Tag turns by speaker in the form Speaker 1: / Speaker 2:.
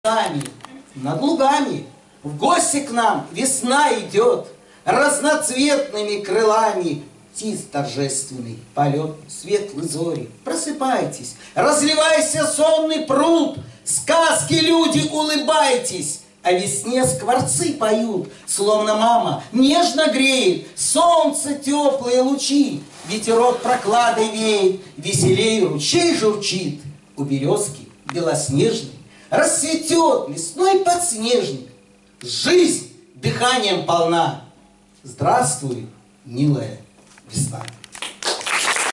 Speaker 1: Сами, над лугами в гости к нам весна идет, разноцветными крылами птиц торжественный полет, светлые зори. Просыпайтесь, разливайся сонный пруд, сказки, люди, улыбайтесь, о весне скворцы поют, словно мама нежно греет, солнце теплые лучи, ветерок прокладой веет, веселей ручей журчит, у березки белоснежный расцветет лесной подснежник. Жизнь дыханием полна. Здравствуй, милая весна.